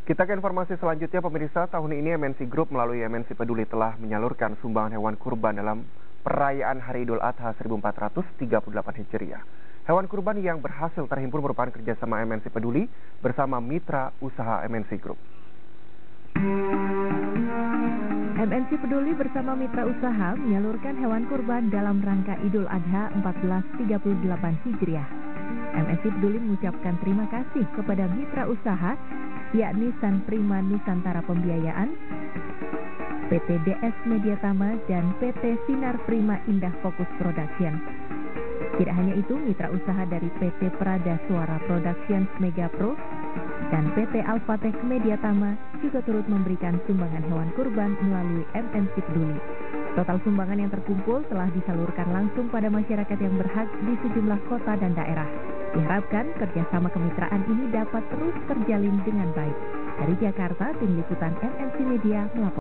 Kita ke informasi selanjutnya, pemirsa. Tahun ini MNC Group melalui MNC Peduli telah menyalurkan sumbangan hewan kurban dalam perayaan Hari Idul Adha 1438 Hijriah. Hewan kurban yang berhasil terhimpun merupakan kerjasama MNC Peduli bersama mitra usaha MNC Group. MNC Peduli bersama mitra usaha menyalurkan hewan kurban dalam rangka Idul Adha 1438 Hijriah. MNC Peduli mengucapkan terima kasih kepada mitra usaha yakni San Prima Nusantara Pembiayaan, PT DS Mediatama, dan PT Sinar Prima Indah Fokus Production. Tidak hanya itu, mitra usaha dari PT Prada Suara Productions Mega Pro dan PT Alfatech Mediatama juga turut memberikan sumbangan hewan kurban melalui MNC Peduli. Total sumbangan yang terkumpul telah disalurkan langsung pada masyarakat yang berhak di sejumlah kota dan daerah. Diharapkan kerjasama kemitraan ini dapat terus terjalin dengan baik. Dari Jakarta, tim liputan MNC Media melaporkan.